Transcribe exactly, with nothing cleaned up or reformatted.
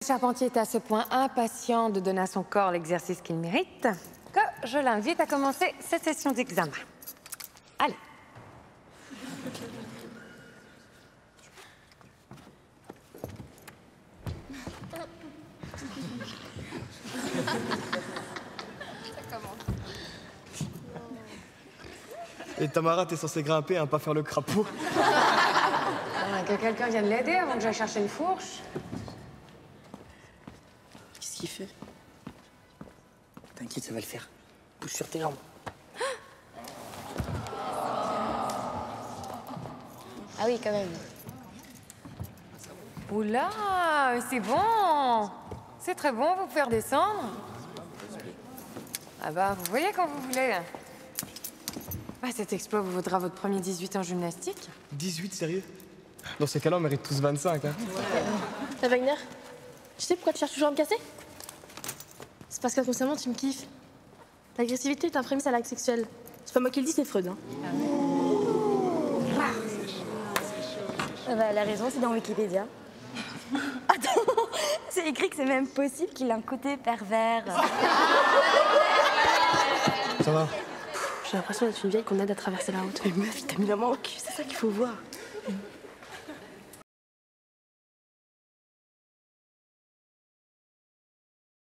Charpentier est à ce point impatient de donner à son corps l'exercice qu'il mérite que je l'invite à commencer cette session d'examen. Allez. Et Tamara, t'es censé grimper, hein, pas faire le crapaud. Ah, que quelqu'un vienne l'aider avant que j'aille chercher une fourche. Qu'est-ce qu'il fait? T'inquiète, ça va le faire. Bouge sur tes jambes. Ah oui, quand même. Oula, c'est bon. C'est très bon, vous pouvez redescendre. Ah bah, vous voyez quand vous voulez. Bah, cet exploit vous vaudra votre premier dix-huit en gymnastique. dix-huit, sérieux? Dans ces cas-là, on mérite tous vingt-cinq, hein. Ouais. Wagner, tu sais pourquoi tu cherches toujours à me casser? C'est parce qu'inconsciemment, tu me kiffes. L'agressivité est un prémisse à l'acte sexuel. C'est pas moi qui le dis, c'est Freud. Hein. Ah bah, la raison, c'est dans Wikipédia. Attends, c'est écrit que c'est même possible qu'il ait un côté pervers. Ça va? J'ai l'impression d'être une vieille qu'on aide à traverser la route. Mais meuf, il t'a mis la main au cul, c'est ça qu'il faut voir.